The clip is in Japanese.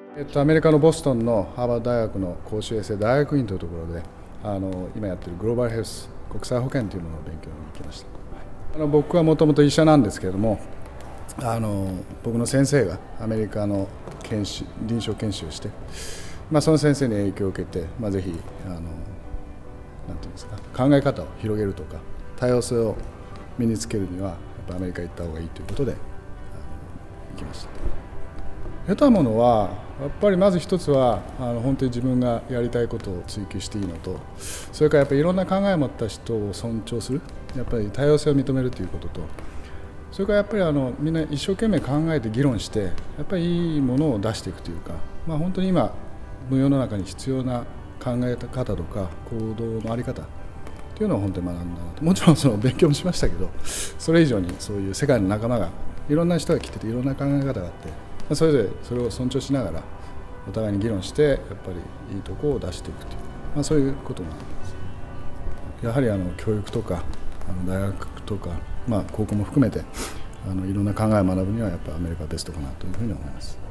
アメリカのボストンのハーバード大学の公衆衛生大学院というところで今やっているグローバルヘルス国際保健というものを勉強に行きました。僕はもともと医者なんですけれども僕の先生がアメリカの臨床研修をして、その先生に影響を受けて、ぜひなんていうんですか、考え方を広げるとか多様性を身につけるにはやっぱアメリカに行った方がいいということで行きました。得たものはやっぱりまず一つは本当に自分がやりたいことを追求していいのと、それからやっぱりいろんな考えを持った人を尊重する、やっぱり多様性を認めるということと、それからやっぱりみんな一生懸命考えて議論してやっぱりいいものを出していくというか、本当に今世の中に必要な考え方とか行動の在り方というのを本当に学んだなと。もちろんその勉強もしましたけど、それ以上にそういう世界の仲間がいろんな人が来てていろんな考え方があって、それぞれそれを尊重しながらお互いに議論してやっぱりいいところを出していくという、そういうこともあります。やはり教育とか大学とか、高校も含めていろんな考えを学ぶにはやっぱりアメリカがベストかなというふうに思います。